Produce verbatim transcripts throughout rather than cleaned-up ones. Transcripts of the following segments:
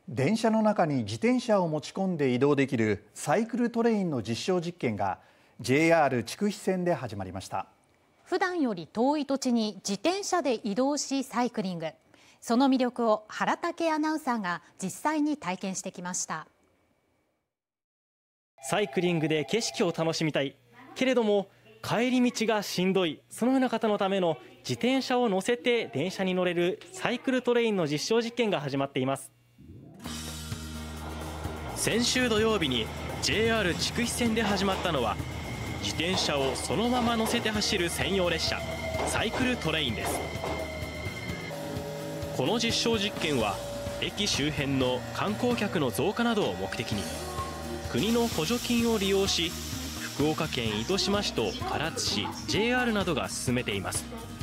電車の中に自転車を持ち込んで移動できるサイクルトレインの実証実験が ジェイアール 筑肥線で始まりました。 普段より遠い土地に自転車で移動しサイクリング、その魅力を原武アナウンサーが実際に体験してきました。 サイクリングで景色を楽しみたいけれども帰り道がしんどい、そのような方のための自転車を乗せて電車に乗れるサイクルトレインの実証実験が始まっています。先週土曜日に ジェイアール 筑肥線で始まったのは、自転車をそのまま乗せて走る専用列車サイクルトレインです。この実証実験は駅周辺の観光客の増加などを目的に国の補助金を利用し、福岡県糸島市と唐津市 ジェイアール などが進めています。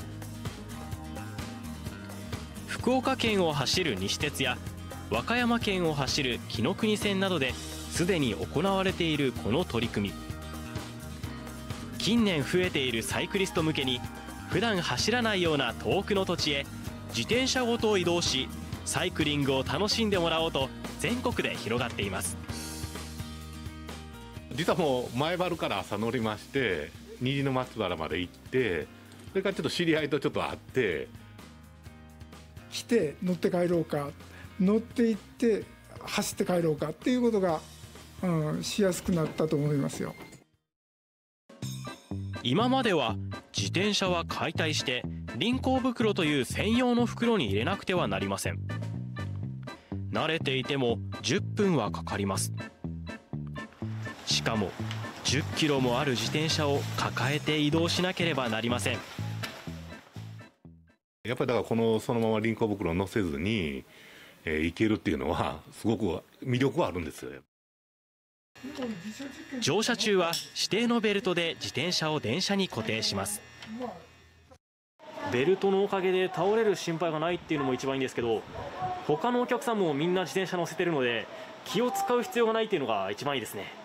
福岡県を走る西鉄や和歌山県を走る紀ノ国線などですでに行われているこの取り組み、近年増えているサイクリスト向けに普段走らないような遠くの土地へ自転車ごと移動し、サイクリングを楽しんでもらおうと全国で広がっています。 実はもう前原から朝乗りまして、虹の松原まで行って、それからちょっと知り合いとちょっと会って来て乗って帰ろうか、乗って行って走って帰ろうかっていうことが、うん、しやすくなったと思いますよ。 今までは自転車は解体して輪行袋という専用の袋に入れなくてはなりません。慣れていてもじゅっぷんはかかります。しかもじゅっキロもある自転車を抱えて移動しなければなりません。 やっぱりだからこのそのまま輪行袋を乗せずに、えー、行けるっていうのはすごく魅力はあるんですよ。 乗車中は指定のベルトで自転車を電車に固定します。ベルトのおかげで倒れる心配がないっていうのも一番いいんですけど、他のお客さんもみんな自転車乗せてるので気を使う必要がないっていうのが一番いいですね。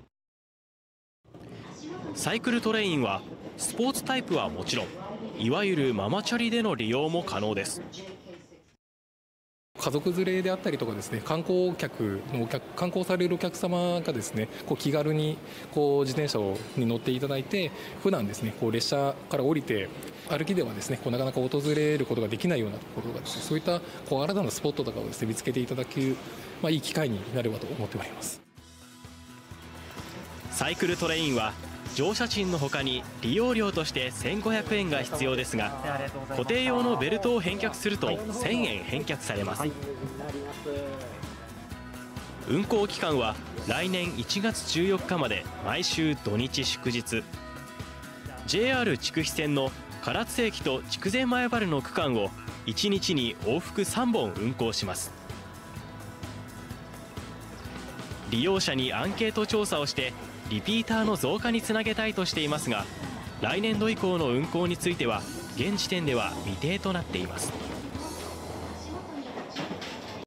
サイクルトレインはスポーツタイプはもちろん、いわゆるママチャリでの利用も可能です。 家族連れであったりとかですね、観光客のお客観光されるお客様がですね、こう気軽にこう自転車をに乗っていただいて、普段ですねこう列車から降りて歩きではですねこうなかなか訪れることができないようなところがですね、そういったこう新たなスポットとかをですね見つけていただく、まあ、いい機会になればと思っております。 サイクルトレインは乗車賃のほかに利用料としてせんごひゃくえんが必要ですが、固定用のベルトを返却するとせんえん返却されます。運行期間は来年いちがつじゅうよっかまで毎週土日祝日。 ジェイアール 筑肥線の唐津駅と筑前前原の区間をいちにちに往復さんぼん運行します。利用者にアンケート調査をしてリピーターの増加につなげたいとしていますが、来年度以降の運行については現時点では未定となっています。